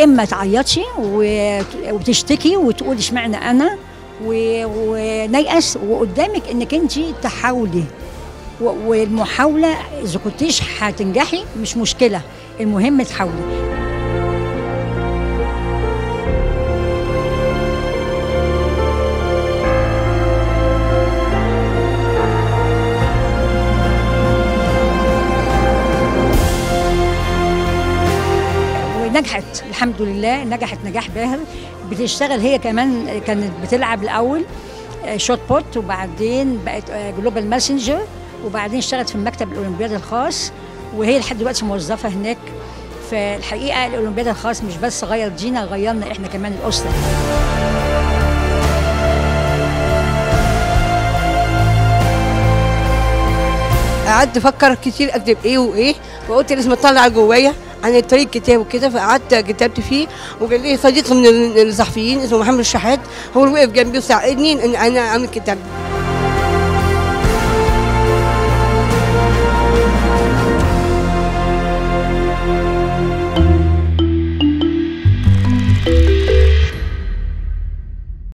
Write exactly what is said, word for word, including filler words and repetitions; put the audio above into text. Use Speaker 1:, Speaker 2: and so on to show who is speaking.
Speaker 1: عشان ما تعيطش وتشتكي وتقول اشمعنى انا ونيأس، وقدامك انك انت تحاولي، والمحاوله اذا كنتيش هتنجحي مش مشكله، المهم تحاولي. نجحت الحمد لله، نجحت نجاح باهر. بتشتغل هي كمان، كانت بتلعب الاول شوت بوت وبعدين بقت جلوبال ماسنجر، وبعدين اشتغلت في المكتب الاولمبيادي الخاص، وهي لحد دلوقتي موظفه هناك. فالحقيقه الاولمبيادي الخاص مش بس غير دينا، غيرنا احنا كمان الاسره.
Speaker 2: قعدت افكر كتير اكتب ايه وايه، وقلت لازم اطلع جوايا عن طريق كتاب وكده، فقعدت كتبت فيه. وكان لي صديق من الصحفيين اسمه محمد الشحات، هو اللي وقف جنبي وساعدني ان انا اعمل الكتاب ده.